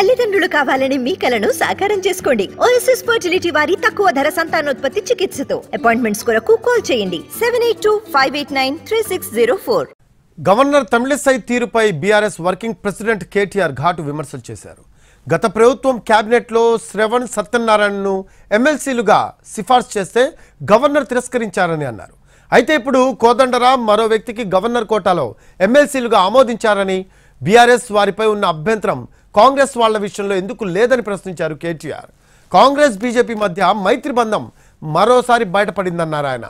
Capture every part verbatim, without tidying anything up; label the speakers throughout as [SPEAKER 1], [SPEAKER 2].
[SPEAKER 1] తల్లిదండ్రులు కావాలని మీ కలను సాకారం చేసుకోండి. ఓఎస్ఎస్ ఫర్టిలిటీ వారి తక్కువ ధర సంతానోత్పత్తి చికిత్సతో అపాయింట్మెంట్స్ కొరకు కాల్ చేయండి seven eight two five eight nine three six zero four.
[SPEAKER 2] Governor Tamilisai తీరుపై బీఆర్ఎస్ వర్కింగ్ ప్రెసిడెంట్ కేటీఆర్ ఘాటు విమర్శలు చేశారు. గత ప్రభుత్వం క్యాబినెట్లో శ్రవణ్ సత్యనారాయణను ఎమ్మెల్సీలుగా సిఫార్సు చేస్తే గవర్నర్ తిరస్కరించారని అన్నారు. అయితే ఇప్పుడు కోదండరాం మరో వ్యక్తికి గవర్నర్ కోటాలో ఎమ్మెల్సీలుగా ఆమోదించారని, బీఆర్ఎస్ వారిపై ఉన్న అభ్యంతరం కాంగ్రెస్ వాళ్ల విషయంలో ఎందుకు లేదని ప్రశ్నించారు కేటీఆర్. కాంగ్రెస్ బీజేపీ మధ్య మైత్రి బంధం మరోసారి బయటపడిందన్నారు ఆయన.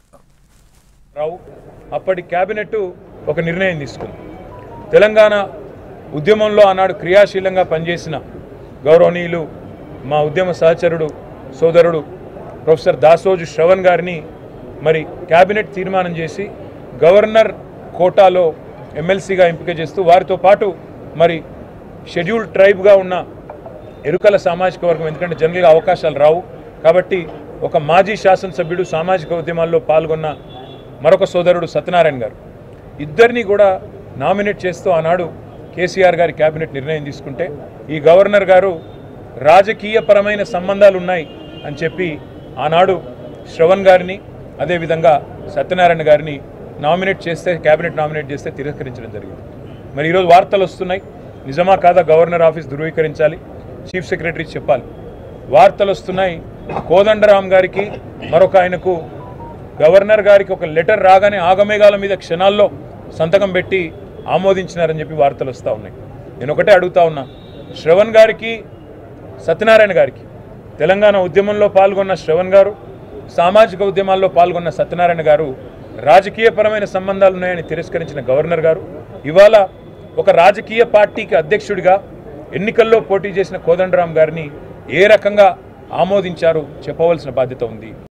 [SPEAKER 3] రావు అప్పటి క్యాబినెట్ ఒక నిర్ణయం తీసుకుంది. తెలంగాణ ఉద్యమంలో ఆనాడు క్రియాశీలంగా పనిచేసిన గౌరవనీయులు మా ఉద్యమ సహచరుడు సోదరుడు ప్రొఫెసర్ దాసోజు శ్రవణ్ గారిని మరి క్యాబినెట్ తీర్మానం చేసి గవర్నర్ కోటాలో ఎమ్మెల్సీగా ఎంపిక చేస్తూ వారితో పాటు మరి షెడ్యూల్డ్ ట్రైబ్గా ఉన్న ఎరుకల సామాజిక వర్గం, ఎందుకంటే జనరల్గా అవకాశాలు రావు కాబట్టి ఒక మాజీ శాసనసభ్యుడు సామాజిక ఉద్యమాల్లో పాల్గొన్న మరొక సోదరుడు సత్యనారాయణ గారు ఇద్దరిని కూడా నామినేట్ చేస్తూ ఆనాడు కేసీఆర్ గారి క్యాబినెట్ నిర్ణయం తీసుకుంటే ఈ గవర్నర్ గారు రాజకీయపరమైన సంబంధాలు ఉన్నాయి అని చెప్పి ఆనాడు శ్రవణ్ గారిని అదేవిధంగా సత్యనారాయణ గారిని నామినేట్ చేస్తే క్యాబినెట్ నామినేట్ చేస్తే తిరస్కరించడం జరిగింది. మరి ఈరోజు వార్తలు వస్తున్నాయి, నిజమా కాదా గవర్నర్ ఆఫీస్ ధృవీకరించాలి, చీఫ్ సెక్రటరీ చెప్పాలి. వార్తలు వస్తున్నాయి కోదండరాం గారికి మరొక ఆయనకు గవర్నర్ గారికి ఒక లెటర్ రాగానే ఆగమేఘాల మీద క్షణాల్లో సంతకం పెట్టి ఆమోదించినారని చెప్పి వార్తలు వస్తూ ఉన్నాయి. నేను ఒకటే అడుగుతా ఉన్నా, శ్రవణ్ గారికి సత్యనారాయణ గారికి తెలంగాణ ఉద్యమంలో పాల్గొన్న శ్రవణ్ గారు, సామాజిక ఉద్యమాల్లో పాల్గొన్న సత్యనారాయణ గారు రాజకీయపరమైన సంబంధాలు ఉన్నాయని తిరస్కరించిన గవర్నర్ గారు ఇవాళ ఒక రాజకీయ పార్టీకి అధ్యక్షుడిగా ఎన్నికల్లో పోటీ చేసిన కోదండరాం గారిని ఏ రకంగా ఆమోదించారు చెప్పవలసిన బాధ్యత ఉంది.